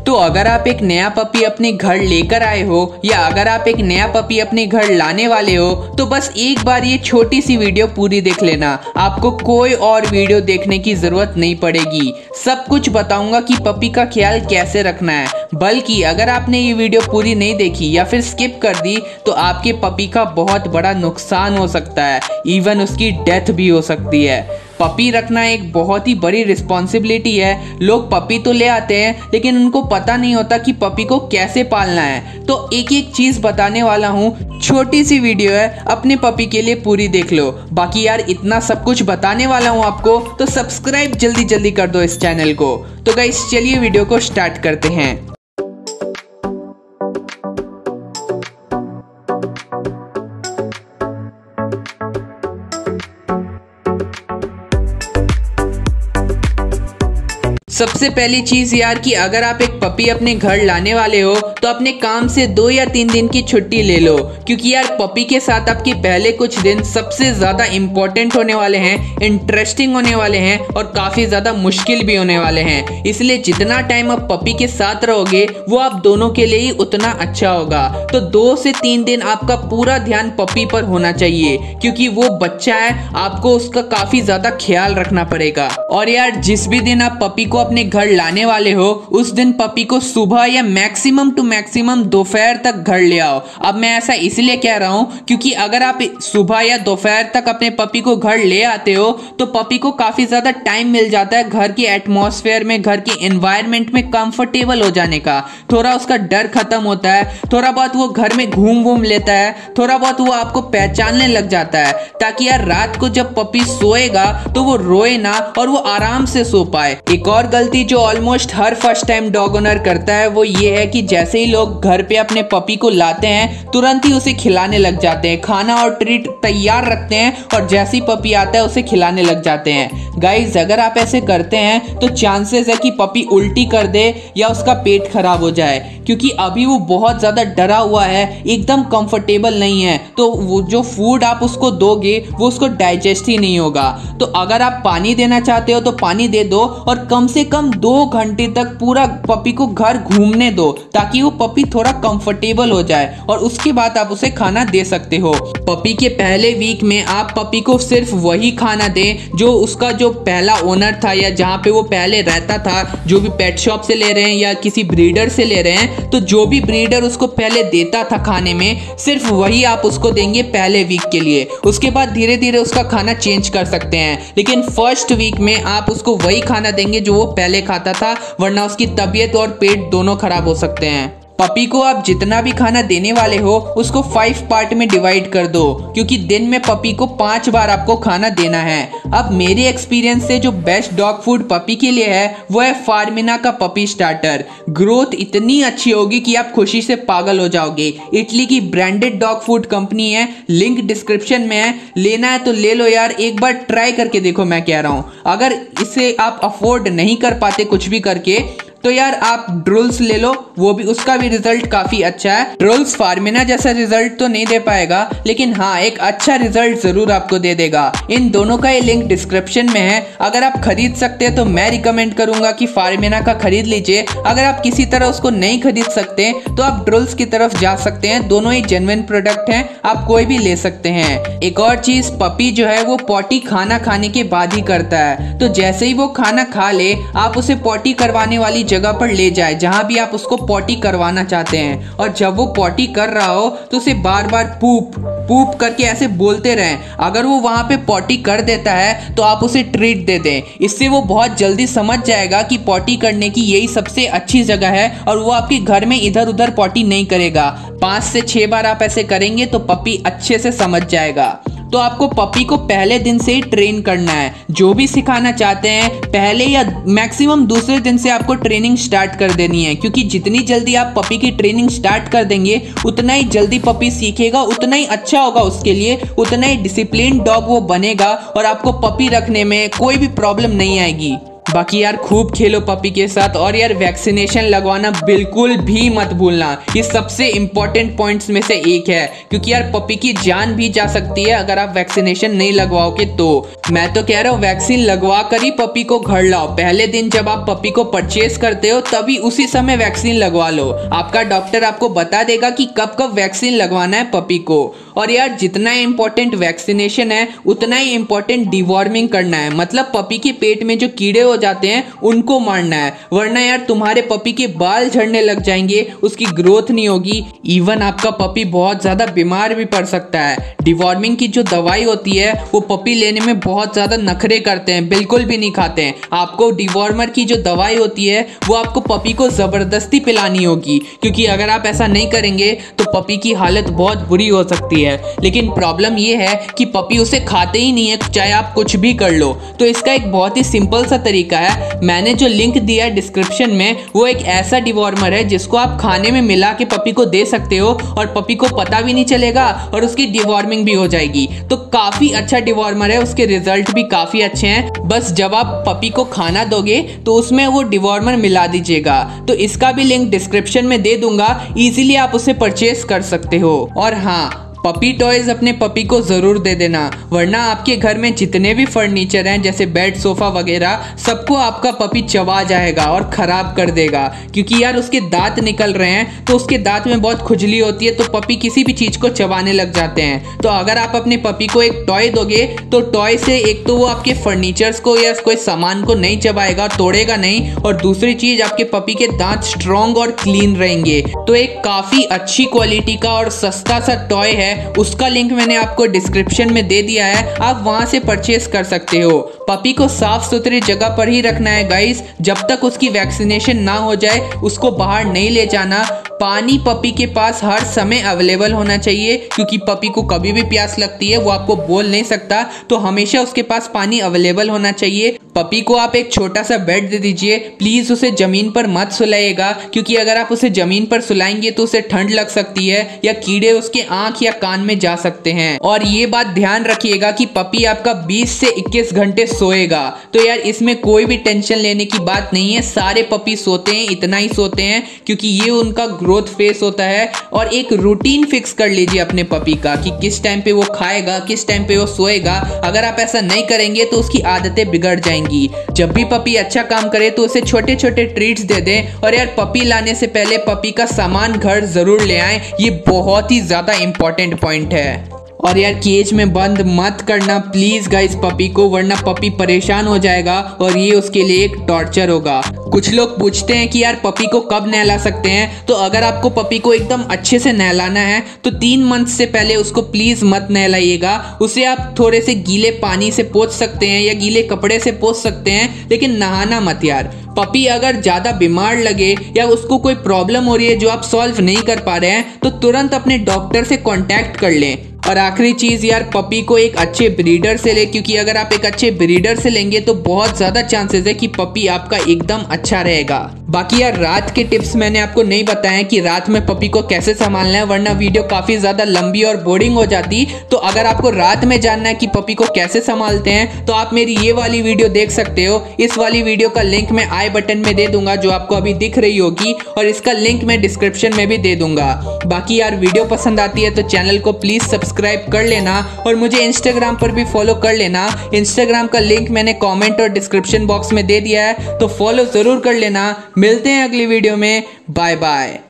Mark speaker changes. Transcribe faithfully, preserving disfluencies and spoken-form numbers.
Speaker 1: तो अगर आप एक नया पपी अपने घर लेकर आए हो या अगर आप एक नया पपी अपने घर लाने वाले हो तो बस एक बार ये छोटी सी वीडियो पूरी देख लेना। आपको कोई और वीडियो देखने की जरूरत नहीं पड़ेगी। सब कुछ बताऊंगा कि पपी का ख्याल कैसे रखना है। बल्कि अगर आपने ये वीडियो पूरी नहीं देखी या फिर स्किप कर दी तो आपके पपी का बहुत बड़ा नुकसान हो सकता है, इवन उसकी डेथ भी हो सकती है। पपी रखना एक बहुत ही बड़ी रिस्पॉन्सिबिलिटी है। लोग पपी तो ले आते हैं लेकिन उनको पता नहीं होता कि पपी को कैसे पालना है। तो एक एक चीज बताने वाला हूँ, छोटी सी वीडियो है, अपने पपी के लिए पूरी देख लो। बाकी यार इतना सब कुछ बताने वाला हूँ आपको, तो सब्सक्राइब जल्दी जल्दी कर दो इस चैनल को। तो गाइस चलिए वीडियो को स्टार्ट करते हैं। सबसे पहली चीज यार कि अगर आप एक पपी अपने घर लाने वाले हो तो अपने काम से दो या तीन दिन की छुट्टी ले लो, क्योंकि यार पपी के साथ आपके पहले कुछ दिन सबसे ज्यादा इंपॉर्टेंट होने वाले हैं, इंटरेस्टिंग होने वाले हैं और काफी ज्यादा मुश्किल भी होने वाले हैं। इसलिए जितना टाइम आप पपी के साथ रहोगे वो आप दोनों के लिए ही उतना अच्छा होगा। तो दो से तीन दिन आपका पूरा ध्यान पपी पर होना चाहिए, क्योंकि वो बच्चा है, आपको उसका काफी ज्यादा ख्याल रखना पड़ेगा। और यार जिस भी दिन आप पपी को अपने घर लाने वाले हो उस दिन पपी को सुबह या मैक्सिमम टू मैक्सिमम दोपहर तक घर ले आओ। अब मैं ऐसा इसलिए कह रहा हूं क्योंकि अगर आप सुबह या दोपहर तक अपने पपी को घर ले आते हो तो पपी को काफी ज्यादा टाइम मिल जाता है घर के एटमॉस्फेयर में, घर के एनवायरनमेंट में कंफर्टेबल हो जाने का। थोड़ा उसका डर खत्म होता है, थोड़ा बहुत वो घर में घूम घूम लेता है, थोड़ा बहुत वो आपको पहचानने लग जाता है, ताकि यार रात को जब पपी सोएगा तो वो रोए ना और वो आराम से सो पाए। एक और गलती जो ऑलमोस्ट हर फर्स्ट टाइम डॉग ओनर करता है वो ये है कि जैसे ही लोग घर पे अपने पपी को लाते हैं तुरंत ही उसे खिलाने लग जाते हैं, खाना और ट्रीट तैयार रखते हैं और जैसे ही पपी आता है उसे खिलाने लग जाते हैं। गाइज अगर आप ऐसे करते हैं तो चांसेस है कि पपी उल्टी कर दे या उसका पेट खराब हो जाए, क्योंकि अभी वो बहुत ज्यादा डरा हुआ है, एकदम कंफर्टेबल नहीं है। तो वो जो फूड आप उसको दोगे वो उसको डाइजेस्ट ही नहीं होगा। तो अगर आप पानी देना चाहते हो तो पानी दे दो और कम से कम दो घंटे तक पूरा पपी को घर घूमने दो, ताकि वो पपी थोड़ा कंफर्टेबल हो जाए और उसके बाद आप उसे खाना दे सकते हो। पपी के पहले वीक में आप पपी को सिर्फ वही खाना दें जो उसका जो पहला ओनर था या जहाँ पे वो पहले रहता था, जो भी पेट शॉप से ले रहे हैं या किसी ब्रीडर से ले रहे हैं, तो जो भी ब्रीडर उसको पहले देता था खाने में सिर्फ वही आप उसको देंगे पहले वीक के लिए। उसके बाद धीरे धीरे उसका खाना चेंज कर सकते हैं, लेकिन फर्स्ट वीक में आप उसको वही खाना देंगे जो वो पहले खाता था, वरना उसकी तबीयत और पेट दोनों खराब हो सकते हैं। पपी को आप जितना भी खाना देने वाले हो उसको फाइव पार्ट में डिवाइड कर दो, क्योंकि दिन में पपी को पांच बार आपको खाना देना है। अब मेरे एक्सपीरियंस से जो बेस्ट डॉग फूड पपी के लिए है वो है फार्मिना का पपी स्टार्टर। ग्रोथ इतनी अच्छी होगी कि आप खुशी से पागल हो जाओगे। इटली की ब्रांडेड डॉग फूड कंपनी है, लिंक डिस्क्रिप्शन में है, लेना है तो ले लो यार, एक बार ट्राई करके देखो। मैं कह रहा हूँ अगर इसे आप अफोर्ड नहीं कर पाते कुछ भी करके तो यार आप ड्रूल्स ले लो, वो भी उसका भी रिजल्ट काफी अच्छा है। ड्रूल्स फार्मिना जैसा रिजल्ट तो नहीं दे पाएगा, लेकिन हाँ एक अच्छा रिजल्ट जरूर आपको दे देगा। इन दोनों का ये लिंक डिस्क्रिप्शन में है। अगर आप खरीद सकते हैं तो मैं रिकमेंड करूंगा कि फार्मिना का खरीद लीजिए। अगर आप किसी तरह उसको नहीं खरीद सकते तो आप ड्रूल्स की तरफ जा सकते हैं, दोनों ही जेन्युइन प्रोडक्ट हैं, आप कोई भी ले सकते हैं। एक और चीज, पपी जो है वो पॉटी खाना खाने के बाद ही करता है, तो जैसे ही वो खाना खा ले आप उसे पॉटी करवाने वाली जगह पर ले जाए जहां भी आप उसको पॉटी करवाना चाहते हैं, और जब वो पॉटी कर रहा हो तो उसे बार बार पूप पूप करके ऐसे बोलते रहें। अगर वो वहां पे पॉटी कर देता है तो आप उसे ट्रीट दे दें, इससे वो बहुत जल्दी समझ जाएगा कि पॉटी करने की यही सबसे अच्छी जगह है और वो आपके घर में इधर उधर पॉटी नहीं करेगा। पांच से छह बार आप ऐसे करेंगे तो पपी अच्छे से समझ जाएगा। तो आपको पपी को पहले दिन से ही ट्रेन करना है। जो भी सिखाना चाहते हैं पहले या मैक्सिमम दूसरे दिन से आपको ट्रेनिंग स्टार्ट कर देनी है, क्योंकि जितनी जल्दी आप पपी की ट्रेनिंग स्टार्ट कर देंगे उतना ही जल्दी पपी सीखेगा, उतना ही अच्छा होगा उसके लिए, उतना ही डिसिप्लिन डॉग वो बनेगा और आपको पपी रखने में कोई भी प्रॉब्लम नहीं आएगी। बाकी यार खूब खेलो पपी के साथ, और यार वैक्सीनेशन लगवाना बिल्कुल भी मत भूलना, ये सबसे इंपॉर्टेंट पॉइंट्स में से एक है, क्योंकि यार पपी की जान भी जा सकती है अगर आप वैक्सीनेशन नहीं लगवाओगे तो। मैं तो कह रहा हूँ वैक्सीन लगवा कर ही पपी को घर लाओ। पहले दिन जब आप पपी को परचेज करते हो तभी उसी समय वैक्सीन लगवा लो। आपका डॉक्टर आपको बता देगा कि कब कब वैक्सीन लगवाना है पपी को। और यार जितना इम्पोर्टेंट वैक्सीनेशन है उतना ही इम्पोर्टेंट डिवॉर्मिंग करना है, मतलब पपी के पेट में जो कीड़े हो जाते हैं उनको मारना है, वरना यार तुम्हारे पपी के बाल झड़ने लग जाएंगे, उसकी ग्रोथ नहीं होगी, इवन आपका पपी बहुत ज्यादा बीमार भी पड़ सकता है। डिवॉर्मिंग की जो दवाई होती है वो पपी लेने में बहुत ज्यादा नखरे करते हैं, बिल्कुल भी नहीं खाते हैं। आपको डिवॉर्मर की जो दवाई होती है वो आपको पपी को जबरदस्ती पिलानी होगी, क्योंकि अगर आप ऐसा नहीं करेंगे तो पपी की हालत बहुत बुरी हो सकती है। लेकिन प्रॉब्लम ये है कि पपी उसे खाते ही नहीं है, चाहे आप कुछ भी कर लो। तो इसका एक बहुत ही सिंपल सा तरीका है, मैंने जो लिंक दिया है डिस्क्रिप्शन में, वो एक ऐसा डिवॉर्मर है जिसको आप खाने में मिला के पपी को दे सकते हो और पपी को पता भी नहीं चलेगा और उसकी डिवॉर्मिंग भी हो जाएगी। तो काफी अच्छा डिवॉर्मर है, उसके रिजल्ट भी काफी अच्छे हैं। बस जब आप पपी को खाना दोगे तो उसमें वो डिवॉर्मर मिला दीजिएगा। तो इसका भी लिंक डिस्क्रिप्शन में दे दूंगा, इजीली आप उसे परचेज कर सकते हो। और हाँ, पपी टॉयज अपने पपी को जरूर दे देना, वरना आपके घर में जितने भी फर्नीचर हैं जैसे बेड सोफा वगैरह सबको आपका पपी चबा जाएगा और खराब कर देगा, क्योंकि यार उसके दांत निकल रहे हैं तो उसके दांत में बहुत खुजली होती है, तो पपी किसी भी चीज को चबाने लग जाते हैं। तो अगर आप अपने पपी को एक टॉय दोगे तो टॉय से एक तो वो आपके फर्नीचर्स को या कोई सामान को नहीं चबाएगा, तोड़ेगा नहीं, और दूसरी चीज आपके पपी के दांत स्ट्रॉन्ग और क्लीन रहेंगे। तो एक काफी अच्छी क्वालिटी का और सस्ता सा टॉय है, उसका लिंक मैंने आपको डिस्क्रिप्शन में दे दिया है, आप वहां से परचेस कर सकते हो। पपी को साफ सुथरी जगह पर ही रखना है गाइस, जब तक उसकी वैक्सीनेशन ना हो जाए उसको बाहर नहीं ले जाना। पानी पपी के पास हर समय अवेलेबल होना चाहिए, क्योंकि पपी को कभी भी प्यास लगती है, वो आपको बोल नहीं सकता, तो हमेशा उसके पास पानी अवेलेबल होना चाहिए। पपी को आप एक छोटा सा बेड दे दीजिए, प्लीज उसे जमीन पर मत सुलाइएगा, क्योंकि अगर आप उसे जमीन पर सुलाएंगे तो उसे ठंड लग सकती है या कीड़े उसके आंख या कान में जा सकते हैं। और ये बात ध्यान रखिएगा कि पपी आपका बीस से इक्कीस घंटे सोएगा, तो यार इसमें कोई भी टेंशन लेने की बात नहीं है, सारे पपी सोते हैं, इतना ही सोते हैं, क्योंकि ये उनका ग्रोथ फेस होता है। और एक रूटीन फिक्स कर लीजिए अपने पपी का कि किस टाइम पे वो खाएगा, किस टाइम पे वो सोएगा। अगर आप ऐसा नहीं करेंगे तो उसकी आदतें बिगड़ जाएंगी। जब भी पपी अच्छा काम करे तो उसे छोटे छोटे ट्रीट्स दे दें, और यार पपी लाने से पहले पपी का सामान घर जरूर ले आएं, ये बहुत ही ज्यादा इंपॉर्टेंट पॉइंट है। और यार केज में बंद मत करना प्लीज गाइस पपी को, वरना पपी परेशान हो जाएगा और ये उसके लिए एक टॉर्चर होगा। कुछ लोग पूछते हैं कि यार पपी को कब नहला सकते हैं, तो अगर आपको पपी को एकदम अच्छे से नहलाना है तो तीन मंथ से पहले उसको प्लीज मत नहलाइएगा। उसे आप थोड़े से गीले पानी से पोंछ सकते हैं या गीले कपड़े से पोंछ सकते हैं, लेकिन नहाना मत यार। पपी अगर ज्यादा बीमार लगे या उसको कोई प्रॉब्लम हो रही है जो आप सॉल्व नहीं कर पा रहे हैं तो तुरंत अपने डॉक्टर से कांटेक्ट कर लें। और आखिरी चीज यार, पपी को एक अच्छे ब्रीडर से ले, क्योंकि अगर आप एक अच्छे ब्रीडर से लेंगे तो बहुत ज्यादा चांसेस है कि पपी आपका एकदम अच्छा रहेगा। बाकी यार रात के टिप्स मैंने आपको नहीं बताया कि रात में पपी को कैसे संभालना है, वरना वीडियो काफी ज्यादा लंबी और बोरिंग हो जाती। तो अगर आपको रात में जानना है कि पपी को कैसे संभालते हैं तो आप मेरी ये वाली वीडियो देख सकते हो। इस वाली वीडियो का लिंक मैं आई बटन में दे दूंगा जो आपको अभी दिख रही होगी, और इसका लिंक मैं डिस्क्रिप्शन में भी दे दूंगा। बाकी यार वीडियो पसंद आती है तो चैनल को प्लीज सब्सक्राइब कर लेना, और मुझे इंस्टाग्राम पर भी फॉलो कर लेना। इंस्टाग्राम का लिंक मैंने कमेंट और डिस्क्रिप्शन बॉक्स में दे दिया है, तो फॉलो जरूर कर लेना। मिलते हैं अगली वीडियो में, बाय बाय।